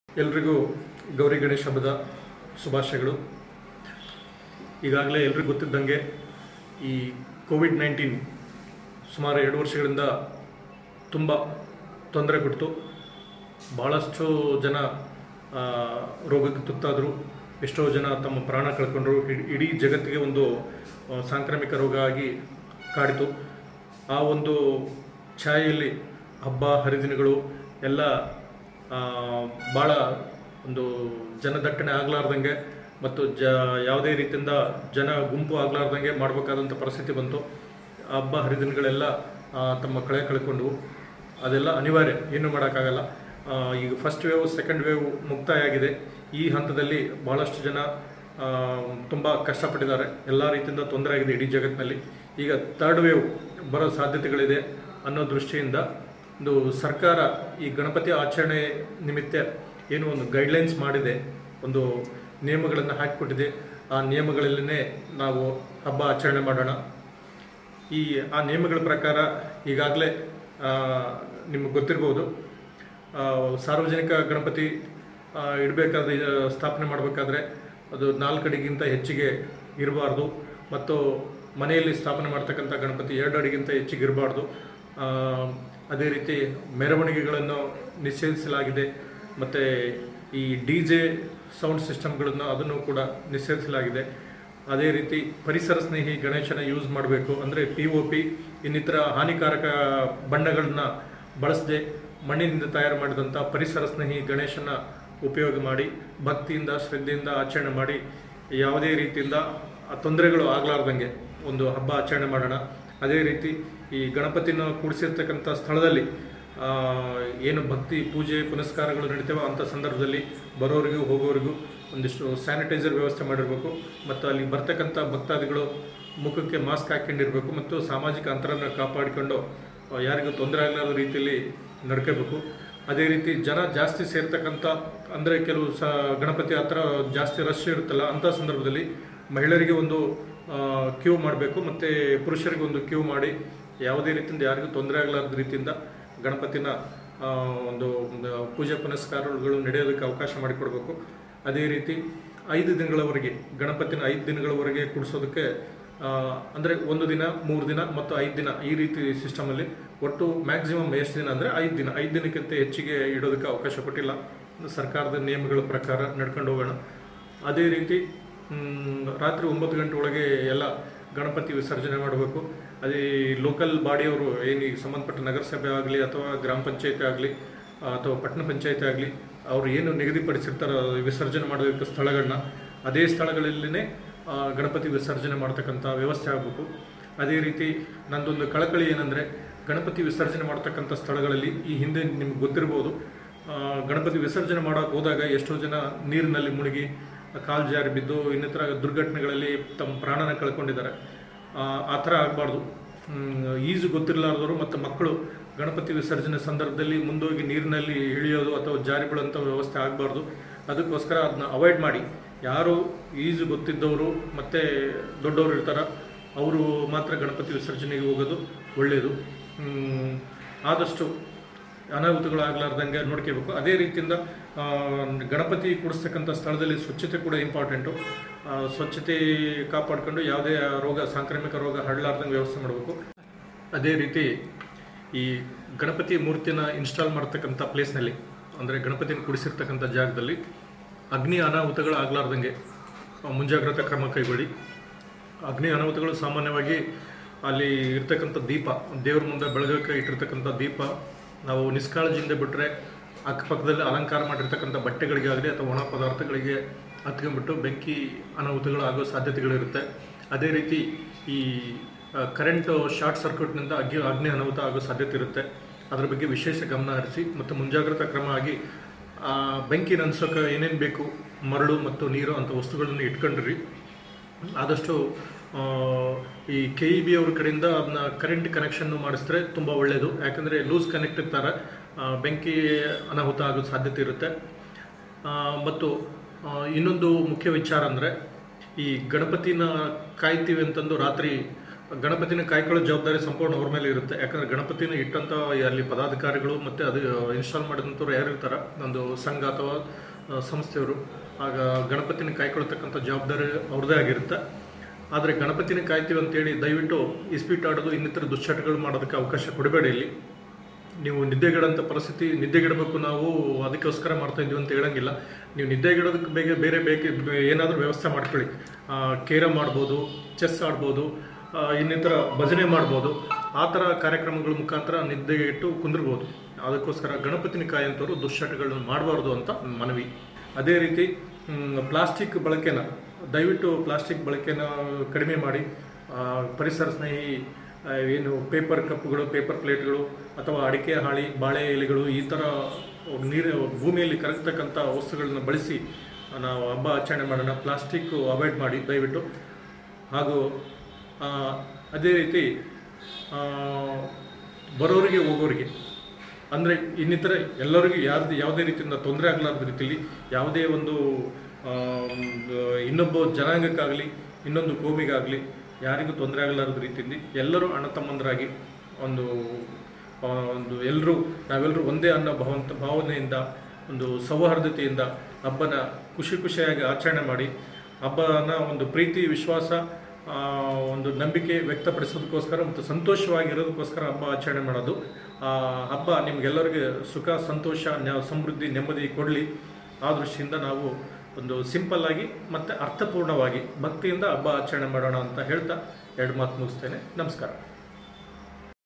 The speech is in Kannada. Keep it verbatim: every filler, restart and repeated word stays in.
ಎಲ್ರಿಗೂ ಗೌರಿ ಗಣೇಶ ಹಬ್ಬದ ಶುಭಾಶಯಗಳು. ಈಗಾಗಲೇ ಎಲ್ರಿಗೂ ಗೊತ್ತಿದ್ದಂಗೆ ಈ ಕೋವಿಡ್ ನೈನ್ಟೀನ್ ಸುಮಾರು ಎರಡು ವರ್ಷಗಳಿಂದ ತುಂಬ ತೊಂದರೆ ಕೊಡ್ತು. ಭಾಳಷ್ಟು ಜನ ರೋಗಕ್ಕೆ ತುತ್ತಾದರು, ಎಷ್ಟೋ ಜನ ತಮ್ಮ ಪ್ರಾಣ ಕಳ್ಕೊಂಡ್ರು. ಇಡೀ ಜಗತ್ತಿಗೆ ಒಂದು ಸಾಂಕ್ರಾಮಿಕ ರೋಗ ಆಗಿ ಕಾಡಿತು. ಆ ಒಂದು ಛಾಯೆಯಲ್ಲಿ ಹಬ್ಬ ಹರಿದಿನಗಳು ಎಲ್ಲ ಭಾಳ ಒಂದು ಜನದಟ್ಟಣೆ ಆಗಲಾರ್ದಂಗೆ ಮತ್ತು ಜ ಯಾವುದೇ ರೀತಿಯಿಂದ ಜನ ಗುಂಪು ಆಗಲಾರ್ದಂಗೆ ಮಾಡಬೇಕಾದಂಥ ಪರಿಸ್ಥಿತಿ ಬಂತು. ಹಬ್ಬ ಹರಿದಿನಗಳೆಲ್ಲ ತಮ್ಮ ಕಳೆ ಕಳ್ಕೊಂಡ್ವು. ಅದೆಲ್ಲ ಅನಿವಾರ್ಯ, ಏನೂ ಮಾಡೋಕ್ಕಾಗಲ್ಲ. ಈಗ ಫಸ್ಟ್ ವೇವ್ ಸೆಕೆಂಡ್ ವೇವ್ ಮುಕ್ತಾಯ ಆಗಿದೆ. ಈ ಹಂತದಲ್ಲಿ ಭಾಳಷ್ಟು ಜನ ತುಂಬ ಕಷ್ಟಪಟ್ಟಿದ್ದಾರೆ, ಎಲ್ಲ ರೀತಿಯಿಂದ ತೊಂದರೆ ಆಗಿದೆ ಇಡೀ ಜಗತ್ತಿನಲ್ಲಿ. ಈಗ ಥರ್ಡ್ ವೇವ್ ಬರೋ ಸಾಧ್ಯತೆಗಳಿದೆ ಅನ್ನೋ ದೃಷ್ಟಿಯಿಂದ ಒಂದು ಸರ್ಕಾರ ಈ ಗಣಪತಿ ಆಚರಣೆ ನಿಮಿತ್ತ ಏನು ಒಂದು ಗೈಡ್ಲೈನ್ಸ್ ಮಾಡಿದೆ, ಒಂದು ನಿಯಮಗಳನ್ನು ಹಾಕಿಕೊಟ್ಟಿದೆ. ಆ ನಿಯಮಗಳಲ್ಲೇ ನಾವು ಹಬ್ಬ ಆಚರಣೆ ಮಾಡೋಣ. ಈ ಆ ನಿಯಮಗಳ ಪ್ರಕಾರ ಈಗಾಗಲೇ ನಿಮಗೆ ಗೊತ್ತಿರ್ಬೋದು, ಸಾರ್ವಜನಿಕ ಗಣಪತಿ ಇಡಬೇಕಾದ್ರೆ ಸ್ಥಾಪನೆ ಮಾಡಬೇಕಾದ್ರೆ ಅದು ನಾಲ್ಕು ಅಡಿಗಿಂತ ಹೆಚ್ಚಿಗೆ ಇರಬಾರ್ದು ಮತ್ತು ಮನೆಯಲ್ಲಿ ಸ್ಥಾಪನೆ ಮಾಡ್ತಕ್ಕಂಥ ಗಣಪತಿ ಎರಡು ಅಡಿಗಿಂತ ಹೆಚ್ಚಿಗೆ ಇರಬಾರ್ದು. ಅದೇ ರೀತಿ ಮೆರವಣಿಗೆಗಳನ್ನು ನಿಷೇಧಿಸಲಾಗಿದೆ ಮತ್ತು ಈ ಡಿ ಜೆ ಸೌಂಡ್ ಸಿಸ್ಟಮ್ಗಳನ್ನು ಅದನ್ನು ಕೂಡ ನಿಷೇಧಿಸಲಾಗಿದೆ. ಅದೇ ರೀತಿ ಪರಿಸರ ಸ್ನೇಹಿ ಗಣೇಶನ ಯೂಸ್ ಮಾಡಬೇಕು, ಅಂದರೆ ಪಿ ಒ ಪಿ ಇನ್ನಿತರ ಹಾನಿಕಾರಕ ಬಣ್ಣಗಳನ್ನ ಬಳಸದೆ ಮಣ್ಣಿನಿಂದ ತಯಾರು ಮಾಡಿದಂಥ ಪರಿಸರ ಸ್ನೇಹಿ ಗಣೇಶನ ಉಪಯೋಗ ಮಾಡಿ ಭಕ್ತಿಯಿಂದ ಶ್ರದ್ಧೆಯಿಂದ ಆಚರಣೆ ಮಾಡಿ ಯಾವುದೇ ರೀತಿಯಿಂದ ತೊಂದರೆಗಳು ಆಗಲಾರ್ದಂಗೆ ಒಂದು ಹಬ್ಬ ಆಚರಣೆ ಮಾಡೋಣ. ಅದೇ ರೀತಿ ಈ ಗಣಪತಿನ ಕೂಡಿಸಿರ್ತಕ್ಕಂಥ ಸ್ಥಳದಲ್ಲಿ ಏನು ಭಕ್ತಿ ಪೂಜೆ ಪುನಸ್ಕಾರಗಳು ನಡೀತೇವೆ ಅಂಥ ಸಂದರ್ಭದಲ್ಲಿ ಬರೋರಿಗೂ ಹೋಗೋರಿಗೂ ಒಂದಿಷ್ಟು ಸ್ಯಾನಿಟೈಸರ್ ವ್ಯವಸ್ಥೆ ಮಾಡಿರಬೇಕು ಮತ್ತು ಅಲ್ಲಿ ಬರ್ತಕ್ಕಂಥ ಭಕ್ತಾದಿಗಳು ಮುಖಕ್ಕೆ ಮಾಸ್ಕ್ ಹಾಕ್ಕೊಂಡಿರಬೇಕು ಮತ್ತು ಸಾಮಾಜಿಕ ಅಂತರನ ಕಾಪಾಡಿಕೊಂಡು ಯಾರಿಗೂ ತೊಂದರೆ ಆಗಲಾರದ ರೀತಿಯಲ್ಲಿ ನಡ್ಕೋಬೇಕು. ಅದೇ ರೀತಿ ಜನ ಜಾಸ್ತಿ ಸೇರ್ತಕ್ಕಂಥ ಅಂದರೆ ಕೆಲವು ಸ ಗಣಪತಿ ಹತ್ರ ಜಾಸ್ತಿ ರಶ್ ಇರುತ್ತಲ್ಲ, ಅಂಥ ಸಂದರ್ಭದಲ್ಲಿ ಮಹಿಳೆಯರಿಗೆ ಒಂದು ಕ್ಯೂ ಮಾಡಬೇಕು ಮತ್ತು ಪುರುಷರಿಗೆ ಒಂದು ಕ್ಯೂ ಮಾಡಿ ಯಾವುದೇ ರೀತಿಯಿಂದ ಯಾರಿಗೂ ತೊಂದರೆ ಆಗಲಾರದ ರೀತಿಯಿಂದ ಗಣಪತಿನ ಒಂದು ಪೂಜೆ ಪುನಸ್ಕಾರಗಳು ನಡೆಯೋದಕ್ಕೆ ಅವಕಾಶ ಮಾಡಿಕೊಡ್ಬೇಕು. ಅದೇ ರೀತಿ ಐದು ದಿನಗಳವರೆಗೆ ಗಣಪತಿನ ಐದು ದಿನಗಳವರೆಗೆ ಕೂಡಿಸೋದಕ್ಕೆ ಅಂದರೆ ಒಂದು ದಿನ ಮೂರು ದಿನ ಮತ್ತು ಐದು ದಿನ ಈ ರೀತಿ ಸಿಸ್ಟಮಲ್ಲಿ ಒಟ್ಟು ಮ್ಯಾಕ್ಸಿಮಮ್ ಎಷ್ಟು ದಿನ ಅಂದರೆ ಐದು ದಿನ ಐದು ದಿನಕ್ಕಿಂತ ಹೆಚ್ಚಿಗೆ ಇಡೋದಕ್ಕೆ ಅವಕಾಶ ಕೊಟ್ಟಿಲ್ಲ. ಸರ್ಕಾರದ ನಿಯಮಗಳ ಪ್ರಕಾರ ನಡ್ಕೊಂಡು ಹೋಗೋಣ. ಅದೇ ರೀತಿ ರಾತ್ರಿ ಒಂಬತ್ತು ಗಂಟೆ ಒಳಗೆ ಎಲ್ಲ ಗಣಪತಿ ವಿಸರ್ಜನೆ ಮಾಡಬೇಕು. ಅದೇ ಲೋಕಲ್ ಬಾಡಿಯವರು ಏನು ಈಗ ಸಂಬಂಧಪಟ್ಟ ನಗರಸಭೆ ಆಗಲಿ ಅಥವಾ ಗ್ರಾಮ ಪಂಚಾಯತಿ ಆಗಲಿ ಅಥವಾ ಪಟ್ಟಣ ಪಂಚಾಯತಿ ಆಗಲಿ ಅವರು ಏನು ನಿಗದಿಪಡಿಸಿರ್ತಾರೋ ವಿಸರ್ಜನೆ ಮಾಡೋದಕ್ಕೆ ಸ್ಥಳಗಳನ್ನ ಅದೇ ಸ್ಥಳಗಳಲ್ಲೇ ಗಣಪತಿ ವಿಸರ್ಜನೆ ಮಾಡ್ತಕ್ಕಂಥ ವ್ಯವಸ್ಥೆ ಆಗಬೇಕು. ಅದೇ ರೀತಿ ನಂದೊಂದು ಕಳಕಳಿ ಏನಂದರೆ, ಗಣಪತಿ ವಿಸರ್ಜನೆ ಮಾಡ್ತಕ್ಕಂಥ ಸ್ಥಳಗಳಲ್ಲಿ ಈ ಹಿಂದೆ ನಿಮ್ಗೆ ಗೊತ್ತಿರ್ಬೋದು, ಗಣಪತಿ ವಿಸರ್ಜನೆ ಮಾಡೋಕೆ ಹೋದಾಗ ಎಷ್ಟೋ ಜನ ನೀರಿನಲ್ಲಿ ಮುಳುಗಿ ಕಾಲು ಜಾರಿ ಬಿದ್ದು ಇನ್ನಿತರ ದುರ್ಘಟನೆಗಳಲ್ಲಿ ತಮ್ಮ ಪ್ರಾಣನ ಕಳ್ಕೊಂಡಿದ್ದಾರೆ. ಆ ಥರ ಆಗಬಾರ್ದು. ಈಜು ಗೊತ್ತಿರಲಾರ್ದವರು ಮತ್ತು ಮಕ್ಕಳು ಗಣಪತಿ ವಿಸರ್ಜನೆ ಸಂದರ್ಭದಲ್ಲಿ ಮುಂದೋಗಿ ನೀರಿನಲ್ಲಿ ಇಳಿಯೋದು ಅಥವಾ ಜಾರಿ ಬೀಳುವಂಥ ವ್ಯವಸ್ಥೆ ಆಗಬಾರ್ದು. ಅದಕ್ಕೋಸ್ಕರ ಅದನ್ನ ಅವಾಯ್ಡ್ ಮಾಡಿ, ಯಾರು ಈಜು ಗೊತ್ತಿದ್ದವರು ಮತ್ತು ದೊಡ್ಡವರು ಇರ್ತಾರೆ ಅವರು ಮಾತ್ರ ಗಣಪತಿ ವಿಸರ್ಜನೆಗೆ ಹೋಗೋದು ಒಳ್ಳೆಯದು. ಆದಷ್ಟು ಅನಾಹುತಗಳಾಗಲಾರ್ದಂಗೆ ನೋಡ್ಕೋಬೇಕು. ಅದೇ ರೀತಿಯಿಂದ ಗಣಪತಿ ಕೂಡಿಸ್ತಕ್ಕಂಥ ಸ್ಥಳದಲ್ಲಿ ಸ್ವಚ್ಛತೆ ಕೂಡ ಇಂಪಾರ್ಟೆಂಟು. ಸ್ವಚ್ಛತೆ ಕಾಪಾಡಿಕೊಂಡು ಯಾವುದೇ ರೋಗ ಸಾಂಕ್ರಾಮಿಕ ರೋಗ ಹರಡಲಾರ್ದಂಗೆ ವ್ಯವಸ್ಥೆ ಮಾಡಬೇಕು. ಅದೇ ರೀತಿ ಈ ಗಣಪತಿ ಮೂರ್ತಿನ ಇನ್ಸ್ಟಾಲ್ ಮಾಡ್ತಕ್ಕಂಥ ಪ್ಲೇಸ್ನಲ್ಲಿ ಅಂದರೆ ಗಣಪತಿನ ಕೂಡಿಸಿರ್ತಕ್ಕಂಥ ಜಾಗದಲ್ಲಿ ಅಗ್ನಿ ಅನಾಹುತಗಳು ಆಗಲಾರ್ದಂಗೆ ಮುಂಜಾಗ್ರತಾ ಕ್ರಮ ಕೈಗೊಳ್ಳಿ. ಅಗ್ನಿ ಅನಾಹುತಗಳು ಸಾಮಾನ್ಯವಾಗಿ ಅಲ್ಲಿ ಇರ್ತಕ್ಕಂಥ ದೀಪ, ದೇವ್ರ ಮುಂದೆ ಬೆಳಗಕ್ಕೆ ಇಟ್ಟಿರ್ತಕ್ಕಂಥ ದೀಪ ನಾವು ನಿಷ್ಕಾಳಜಿಯಿಂದ ಬಿಟ್ಟರೆ ಅಕ್ಕಪಕ್ಕದಲ್ಲಿ ಅಲಂಕಾರ ಮಾಡಿರ್ತಕ್ಕಂಥ ಬಟ್ಟೆಗಳಿಗಾಗಲಿ ಅಥವಾ ಒಣ ಪದಾರ್ಥಗಳಿಗೆ ಹತ್ಕೊಂಡ್ಬಿಟ್ಟು ಬೆಂಕಿ ಅನಾಹುತಗಳು ಆಗೋ ಸಾಧ್ಯತೆಗಳಿರುತ್ತೆ. ಅದೇ ರೀತಿ ಈ ಕರೆಂಟು ಶಾರ್ಟ್ ಸರ್ಕ್ಯೂಟ್ನಿಂದ ಅಗ್ನಿ ಅಗ್ನಿ ಅನಾಹುತ ಆಗೋ ಸಾಧ್ಯತೆ ಇರುತ್ತೆ. ಅದರ ಬಗ್ಗೆ ವಿಶೇಷ ಗಮನ ಹರಿಸಿ ಮತ್ತು ಮುಂಜಾಗ್ರತಾ ಕ್ರಮ ಆಗಿ ಬೆಂಕಿ ನಂದಿಸೋಕೆ ಏನೇನು ಬೇಕು, ಮರಳು ಮತ್ತು ನೀರು ಅಂಥ ವಸ್ತುಗಳನ್ನು ಇಟ್ಕೊಂಡ್ರಿ. ಆದಷ್ಟು ಈ ಕೆ ಇ ಬಿ ಅವ್ರ ಕಡೆಯಿಂದ ಅದನ್ನ ಕರೆಂಟ್ ಕನೆಕ್ಷನ್ನು ಮಾಡಿಸಿದ್ರೆ ತುಂಬ ಒಳ್ಳೆಯದು. ಯಾಕಂದರೆ ಲೂಸ್ ಕನೆಕ್ಟ್ ಇರ್ತಾರೆ, ಬೆಂಕಿ ಅನಾಹುತ ಆಗೋ ಸಾಧ್ಯತೆ ಇರುತ್ತೆ. ಮತ್ತು ಇನ್ನೊಂದು ಮುಖ್ಯ ವಿಚಾರ ಅಂದರೆ, ಈ ಗಣಪತಿನ ಕಾಯ್ತೀವಿ ಅಂತಂದು ರಾತ್ರಿ ಗಣಪತಿನ ಕಾಯ್ಕೊಳ್ಳೋ ಜವಾಬ್ದಾರಿ ಸಂಪೂರ್ಣ ಅವ್ರ ಮೇಲೆ ಇರುತ್ತೆ. ಯಾಕಂದರೆ ಗಣಪತಿನ ಇಟ್ಟಂಥ ಅಲ್ಲಿ ಪದಾಧಿಕಾರಿಗಳು ಮತ್ತು ಅದು ಇನ್ಸ್ಟಾಲ್ ಮಾಡಿದಂಥವ್ರು ಯಾರು ಇರ್ತಾರೆ, ಒಂದು ಸಂಘ ಅಥವಾ ಸಂಸ್ಥೆಯವರು, ಆಗ ಗಣಪತಿನ ಕಾಯ್ಕೊಳ್ತಕ್ಕಂಥ ಜವಾಬ್ದಾರಿ ಅವ್ರದ್ದೇ ಆಗಿರುತ್ತೆ. ಆದರೆ ಗಣಪತಿನ ಕಾಯ್ತೀವಿ ಅಂತೇಳಿ ದಯವಿಟ್ಟು ಇಸ್ಪೀಟ್ ಆಡೋದು ಇನ್ನಿತರ ದುಶ್ಚಟಗಳು ಮಾಡೋದಕ್ಕೆ ಅವಕಾಶ ಕೊಡಬೇಡಿ. ಇಲ್ಲಿ ನೀವು ನಿದ್ದೆಗೆಡಂಥ ಪರಿಸ್ಥಿತಿ, ನಿದ್ದೆಗೆಡಬೇಕು ನಾವು ಅದಕ್ಕೋಸ್ಕರ ಮಾಡ್ತಾ ಇದ್ದೀವಿ ಅಂತ ಹೇಳೋಂಗಿಲ್ಲ. ನೀವು ನಿದ್ದೆಗೆಡೋದಕ್ಕೆ ಬೇಗ ಬೇರೆ ಬೇಕೆ ಏನಾದರೂ ವ್ಯವಸ್ಥೆ ಮಾಡ್ಕೊಳ್ಳಿ. ಕೇರಮ್ ಆಡ್ಬೋದು, ಚೆಸ್ ಆಡ್ಬೋದು, ಇನ್ನಿತರ ಭಜನೆ ಮಾಡ್ಬೋದು. ಆ ಥರ ಕಾರ್ಯಕ್ರಮಗಳ ಮುಖಾಂತರ ನಿದ್ದೆಗೆಟ್ಟು ಕುಂದಿರ್ಬೋದು. ಅದಕ್ಕೋಸ್ಕರ ಗಣಪತಿನ ಕಾಯಂಥವ್ರು ದುಶ್ಚಟಗಳನ್ನ ಮಾಡಬಾರ್ದು ಅಂತ ಮನವಿ. ಅದೇ ರೀತಿ ಪ್ಲಾಸ್ಟಿಕ್ ಬಳಕೆನ ದಯವಿಟ್ಟು ಪ್ಲಾಸ್ಟಿಕ್ ಬಳಕೆನ ಕಡಿಮೆ ಮಾಡಿ ಪರಿಸರ ಸ್ನೇಹಿ ಏನು ಪೇಪರ್ ಕಪ್ಪುಗಳು, ಪೇಪರ್ ಪ್ಲೇಟ್ಗಳು ಅಥವಾ ಅಡಿಕೆ ಹಾಳಿ, ಬಾಳೆ ಎಲೆಗಳು ಈ ಥರ ನೀರು ಭೂಮಿಯಲ್ಲಿ ಕರಗತಕ್ಕಂಥ ವಸ್ತುಗಳನ್ನ ಬಳಸಿ ನಾವು ಹಬ್ಬ ಆಚರಣೆ ಮಾಡೋಣ. ಪ್ಲಾಸ್ಟಿಕ್ ಅವಾಯ್ಡ್ ಮಾಡಿ ದಯವಿಟ್ಟು. ಹಾಗೂ ಅದೇ ರೀತಿ ಬರೋರಿಗೆ ಹೋಗೋರಿಗೆ ಅಂದರೆ ಇನ್ನಿತರ ಎಲ್ಲರಿಗೂ ಯಾವ್ದು ಯಾವುದೇ ರೀತಿಯಿಂದ ತೊಂದರೆ ಆಗಲಾರ್ದ ರೀತಿಯಲ್ಲಿ, ಯಾವುದೇ ಒಂದು ಇನ್ನೊಬ್ಬ ಜನಾಂಗಕ್ಕಾಗಲಿ ಇನ್ನೊಂದು ಕೋಮಿಗಾಗಲಿ ಯಾರಿಗೂ ತೊಂದರೆ ಆಗಲಾರದ ರೀತಿಯಲ್ಲಿ ಎಲ್ಲರೂ ಅಣ್ಣ ತಮ್ಮಂದರಾಗಿ ಒಂದು ಒಂದು ಎಲ್ಲರೂ ನಾವೆಲ್ಲರೂ ಒಂದೇ ಅನ್ನೋ ಭಾವಂತ ಭಾವನೆಯಿಂದ ಒಂದು ಸೌಹಾರ್ದತೆಯಿಂದ ಹಬ್ಬನ ಖುಷಿ ಖುಷಿಯಾಗಿ ಆಚರಣೆ ಮಾಡಿ ಹಬ್ಬನ ಒಂದು ಪ್ರೀತಿ, ವಿಶ್ವಾಸ, ಒಂದು ನಂಬಿಕೆ ವ್ಯಕ್ತಪಡಿಸೋದಕ್ಕೋಸ್ಕರ ಮತ್ತು ಸಂತೋಷವಾಗಿರೋದಕ್ಕೋಸ್ಕರ ಹಬ್ಬ ಆಚರಣೆ ಮಾಡೋದು. ಆ ಹಬ್ಬ ನಿಮಗೆಲ್ಲರಿಗೆ ಸುಖ, ಸಂತೋಷ, ಸಮೃದ್ಧಿ, ನೆಮ್ಮದಿ ಕೊಡಲಿ. ಆ ದೃಷ್ಟಿಯಿಂದ ನಾವು ಒಂದು ಸಿಂಪಲ್ ಆಗಿ ಮತ್ತು ಅರ್ಥಪೂರ್ಣವಾಗಿ ಭಕ್ತಿಯಿಂದ ಹಬ್ಬ ಆಚರಣೆ ಮಾಡೋಣ ಅಂತ ಹೇಳ್ತಾ ಎರಡು ಮಾತು ಮುಗಿಸ್ತೇನೆ. ನಮಸ್ಕಾರ.